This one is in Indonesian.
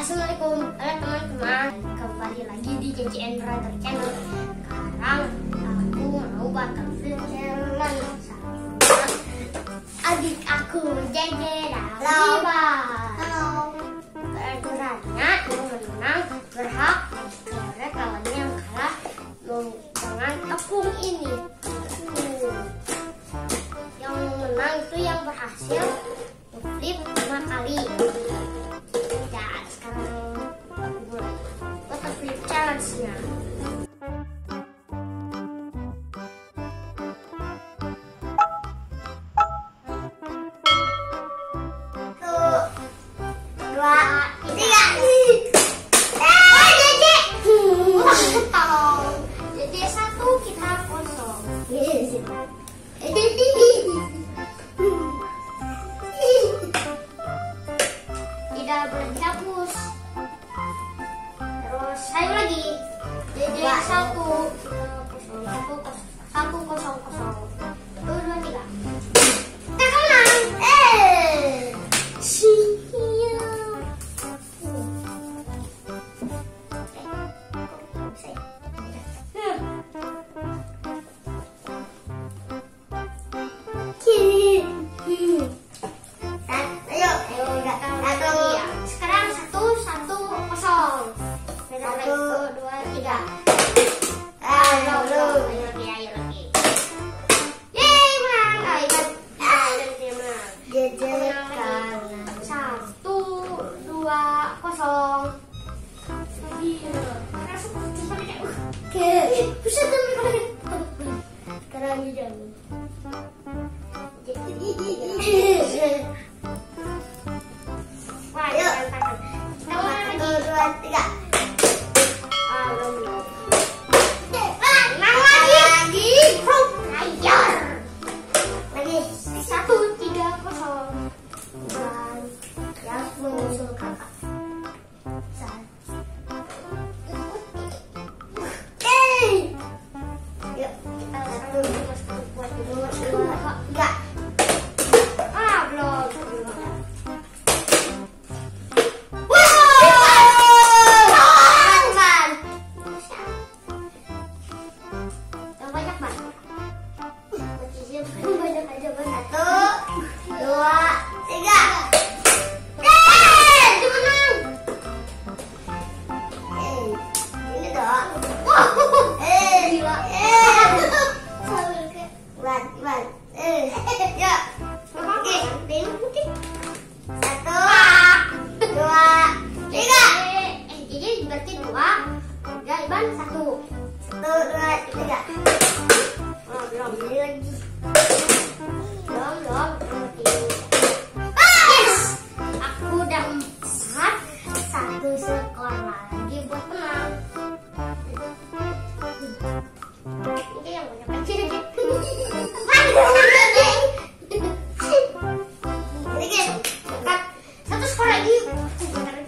Assalamualaikum, halo teman-teman. Kembali lagi di JJN Brother Channel. Sekarang aku mau bakal challenge sama adik aku Jeje dan Riba. Peraturannya yang menang berhak mencoret lawannya yang kalah dengan tepung ini. Yang menang itu yang berhasil flip 5 kali. Ya, sekarang kita flip challenge-nya. Jadi 1 kita kosong. Tidak boleh dihapus. Terus saya lagi. Jadi 1 kosong. 1 2 3. Kita menang. Sekarang 1 kosong. 1 2 3. Ayo lagi. Yeay, menang. Menang. 1 2 kosong. Bisa sekarang di dalam. Ayo, 1 2 3. Lagi 1 3 kosong. Dan yang menyusul kakak. Skor lagi buat menang. Ini yang banyak aja. Satu skor lagi.